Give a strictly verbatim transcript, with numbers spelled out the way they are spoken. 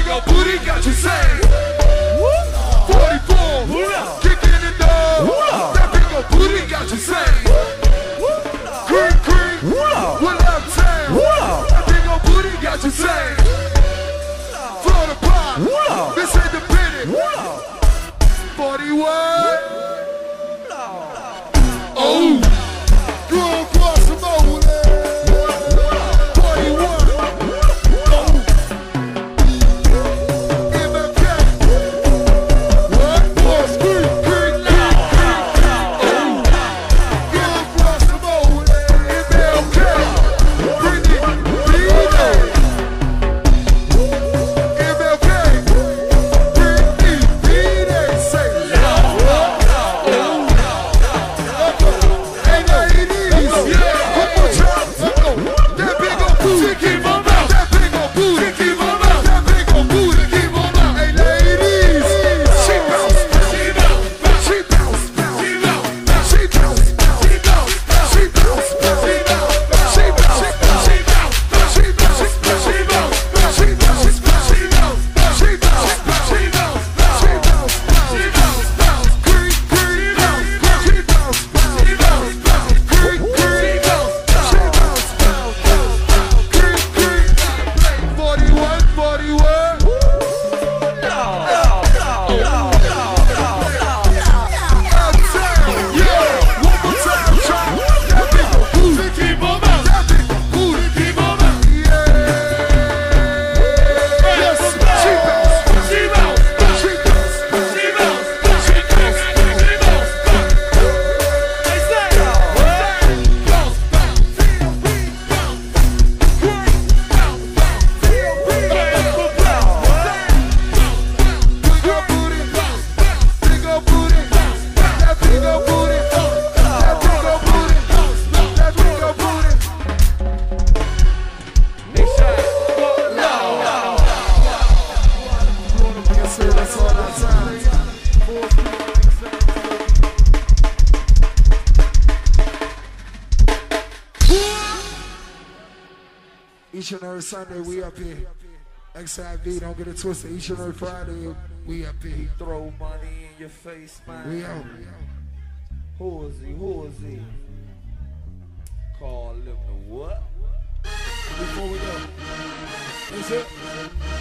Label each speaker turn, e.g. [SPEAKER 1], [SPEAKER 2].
[SPEAKER 1] big old booty got you saying. forty-four, kicking it down. That big old booty got you saying. Cream, cream, what up, town? That big old booty got you saying. Florida Pop, this independent. forty-one. Oh, you on cross some more. Each and every Sunday we up here. X I B, don't get it twisted. Each and every Friday we up here.
[SPEAKER 2] Throw money in your face, man.
[SPEAKER 1] We out.
[SPEAKER 2] Who is he? Who is he? Call him the what?
[SPEAKER 1] Before we go, that's it.